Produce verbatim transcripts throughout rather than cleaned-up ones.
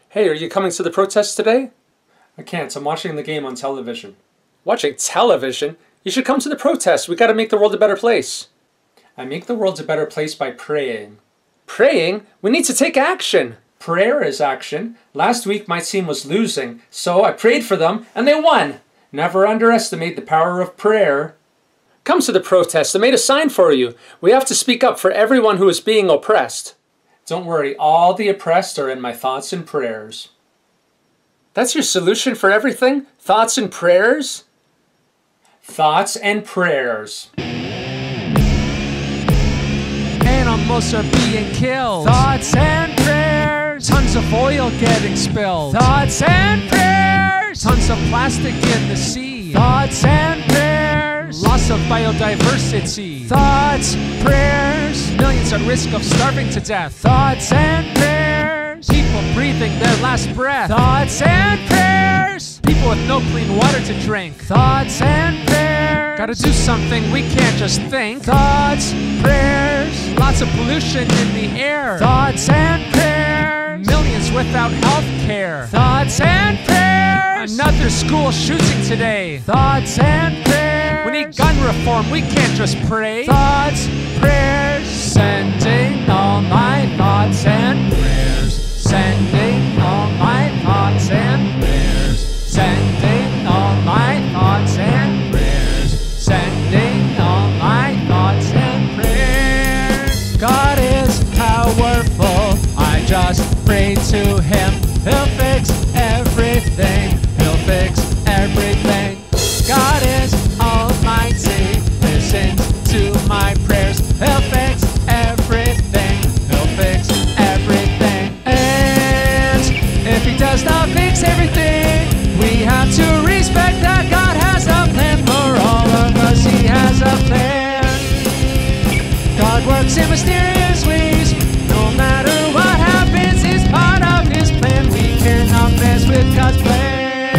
Hey, are you coming to the protest today? I can't. I'm watching the game on television. Watching television? You should come to the protest. We gotta make the world a better place. I make the world a better place by praying. Praying? We need to take action. Prayer is action. Last week my team was losing, so I prayed for them and they won. Never underestimate the power of prayer. Come to the protest. I made a sign for you. We have to speak up for everyone who is being oppressed. Don't worry, all the oppressed are in my thoughts and prayers. That's your solution for everything? Thoughts and prayers? Thoughts and prayers. Animals are being killed. Thoughts and prayers. Tons of oil getting spilled. Thoughts and prayers. Tons of plastic in the sea. Thoughts and prayers. Loss of biodiversity. Thoughts, prayers. Millions at risk of starving to death. Thoughts and prayers. People breathing their last breath. Thoughts and prayers. People with no clean water to drink. Thoughts and prayers. Gotta do something, we can't just think. Thoughts, prayers. Lots of pollution in the air. Thoughts and prayers. Millions without health care. Thoughts and prayers. Another school shooting today. Thoughts and prayers. We need gun reform, we can't just pray. Thoughts, prayers. Sending all my thoughts and prayers. Sending all my thoughts and prayers. Sending all my thoughts and prayers. Sending all my thoughts and prayers. God is powerful. I just pray to Him. He'll fix everything. He'll fix everything. God is almighty. Listens to my prayers. He'll fix everything. He'll fix everything. And if He does not fix everything, we have to respect that God has a plan for all of us. He has a plan. God works in mysterious ways. No matter what happens, it's part of His plan. We cannot mess with God's plan.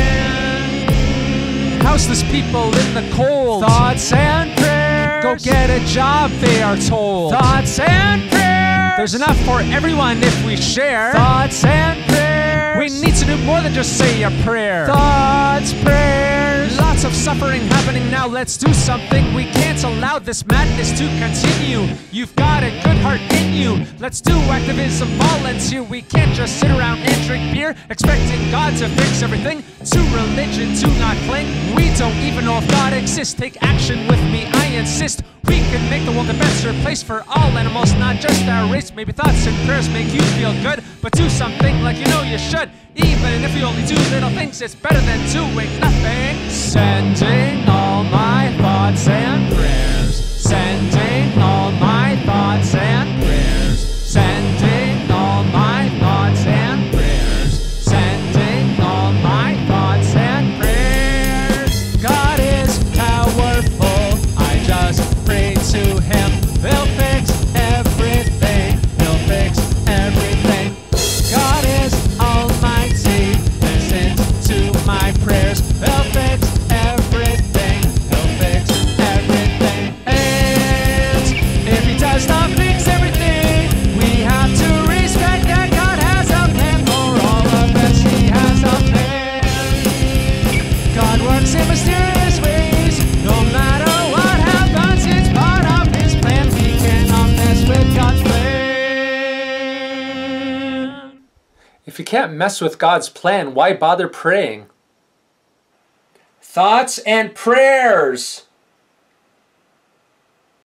Houseless people in the cold. Thoughts and prayers. Go get a job, they are told. Thoughts and prayers. There's enough for everyone if we share. Thoughts and prayers. We need to do more than just say a prayer. Thoughts, prayers. Lots of suffering happening now. Let's do something. We can't allow this madness to continue. You've got a good heart in you. Let's do activism, volunteer. We can't just sit around and drink beer, expecting God to fix everything. To religion, do not cling. We don't even know if God exists. Take action with me, I insist. We can make the world a better place for all animals, not just our race. Maybe thoughts and prayers make you feel good, but do something like you know you should. Even if you only do little things, it's better than doing nothing. Sending all my thoughts and prayers. Sending all my thoughts and prayers. Sending all my thoughts and prayers. Sending all my thoughts and prayers. God is powerful. I just pray to Him. He'll fix everything. He'll fix everything. God is almighty. Listen to my prayers. He'll fix everything. He'll fix everything. And if He does not fix everything, we have to respect that God has a plan for all of us. He has a plan. God works in mysterious ways. No matter what happens, it's part of His plan. We cannot mess with God's plan. If you can't mess with God's plan, why bother praying? Thoughts and prayers.